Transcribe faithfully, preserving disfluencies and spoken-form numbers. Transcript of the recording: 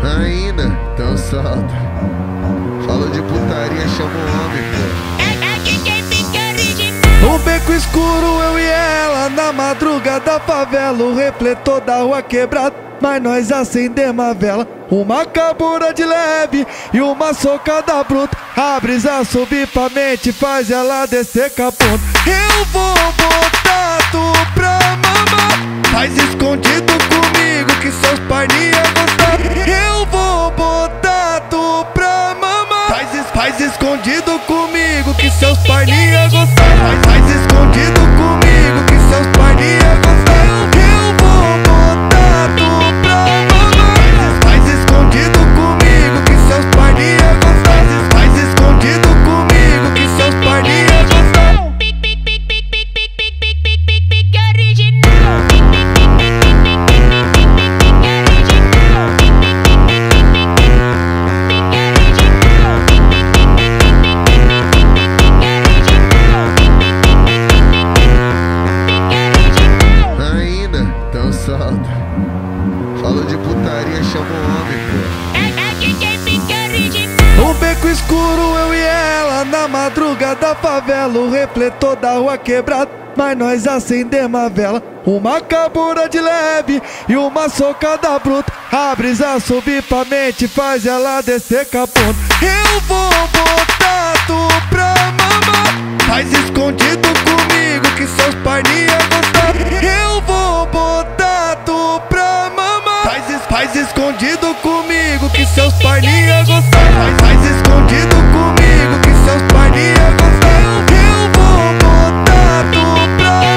Ainda, então solta. Falou de putaria, chama o homem, pô. É, é que quem fica original. No beco escuro, eu e ela, na madrugada da favela, o refletor da rua quebrado, mas nós acendemos a vela. Uma cabura de leve e uma socada bruta, a brisa subir pra mente, faz ela descer com a ponta. Eu vou botar tu pra mamar, faz escondido comigo que seus pais nem iam gostar. Eu vou botar tu pra mamar, faz, es faz escondido comigo que seus pais nem iam gostar. Faz, faz escondido comigo que seus pais nem iam gostar. Eu vou botar tu pra mamar, faz escondido comigo que seus pais nem iam gostar. Faz escondido comigo que seus pais nem iam gostar. Pic, pic, pic, pic, pic, pic, pic, pic, pic, pic, pic, pic, original. Pic, pic, pic, pic, pic, pic, pic, pic, pic, pic, original. Pic, pic, pic, pic, pic, pic, pic, pic, pic, original. Pic, pic, pic, pic, pic, pic, pic, pic, pic, pic, original. Pic, pic, pic, pic, pic, pic, pic, pic, original. Ainda, então solta. Falou de putaria, chama o homem, pô. É, é que quem fica original. No beco escuro, eu e ela, na madrugada da favela, o refletor da rua quebrado, mas nós acendemos a vela. Uma cabura de leve e uma socada bruta, a brisa subir pra mente, faz ela descer com a ponta. Eu vou botar tu pra mamar, faz escondido comigo que seus pais nem iam gostar. Eu vou botar tu pra mamar, faz, es faz escondido comigo que seus pais nem iam gostar. Faz, faz escondido comigo que seus pais nem iam gostar. Eu vou botar tu pra